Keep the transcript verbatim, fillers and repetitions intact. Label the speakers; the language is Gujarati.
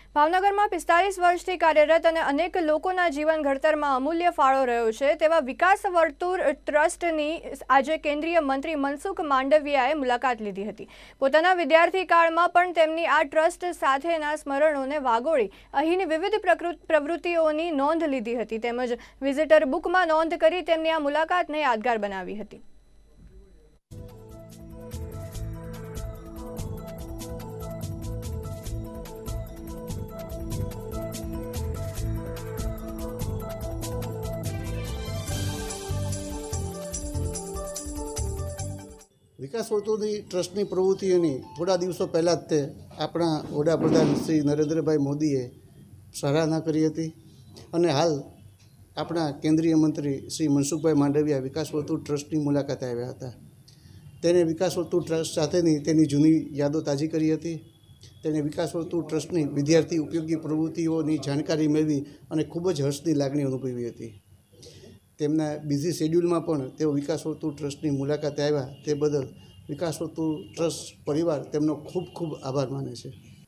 Speaker 1: ભાવનગરમાં પિસ્તાલીસ વર્ષથી કાર્યરત અને અનેક લોકોના જીવન ઘડતરમાં અમૂલ્ય ફાળો રહ્યો છે તેવા વિકાસ વર્તુળ ટ્રસ્ટની આજે કેન્દ્રીય મંત્રી મનસુખ માંડવિયાએ મુલાકાત લીધી હતી। પોતાના વિદ્યાર્થી કાળમાં પણ તેમની આ ટ્રસ્ટ સાથેના સ્મરણોને વાગોળી અહીંની વિવિધ પ્રવૃત્તિઓની નોંધ લીધી હતી તેમજ વિઝિટર બુકમાં નોંધ કરી તેમની આ મુલાકાતને યાદગાર બનાવી હતી।
Speaker 2: વિકાસ વર્તુળની ટ્રસ્ટની પ્રવૃત્તિઓની થોડા દિવસો પહેલાં જ તે આપણા વડાપ્રધાન શ્રી નરેન્દ્રભાઈ મોદીએ સરાહના કરી હતી અને હાલ આપણા કેન્દ્રીય મંત્રી શ્રી મનસુખભાઈ માંડવિયા વિકાસ વર્તુળ ટ્રસ્ટની મુલાકાતે આવ્યા હતા। તેણે વિકાસ વર્તુળ ટ્રસ્ટ સાથેની તેની જૂની યાદો તાજી કરી હતી। તેણે વિકાસ વર્તુળ ટ્રસ્ટની વિદ્યાર્થી ઉપયોગી પ્રવૃત્તિઓની જાણકારી મેળવી અને ખૂબ જ હર્ષની લાગણી અનુભવી હતી। તેમના બિઝી શેડ્યુલમાં પણ તેઓ વિકાસ વર્તુળ ટ્રસ્ટની મુલાકાતે આવ્યા તે બદલ વિકાસ વર્તુળ ટ્રસ્ટ પરિવાર તેમનો ખૂબ ખૂબ આભાર માને છે।